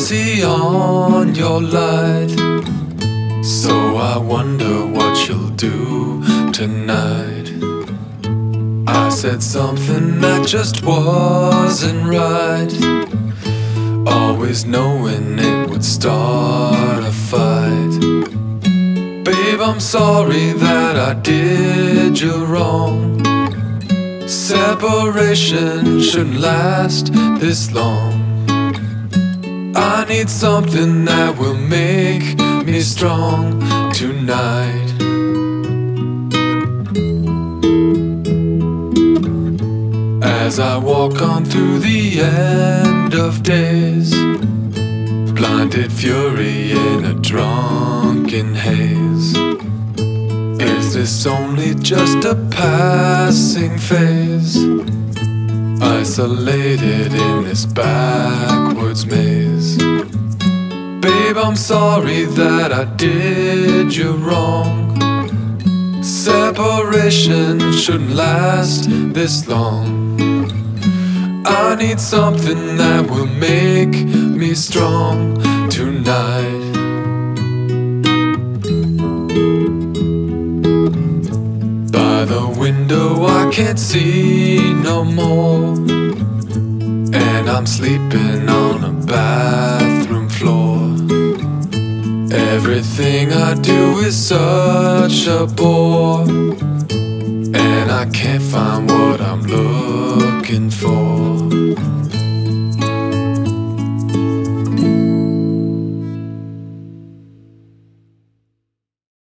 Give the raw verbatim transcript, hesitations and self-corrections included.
see on your light. So I wonder what you'll do tonight. I said something that just wasn't right, always knowing it would start a fight. Babe, I'm sorry that I did you wrong. Separation shouldn't last this long. I need something that will make me strong tonight. As I walk on through the end of days, blinded fury in a drunken haze. Is this only just a passing phase, isolated in this backwards maze? Babe, I'm sorry that I did you wrong. Separation shouldn't last this long. I need something that will make me strong tonight. By the window I can't see no more, and I'm sleeping on a bathroom floor. Everything I do is such a bore, and I can't find what I'm looking for.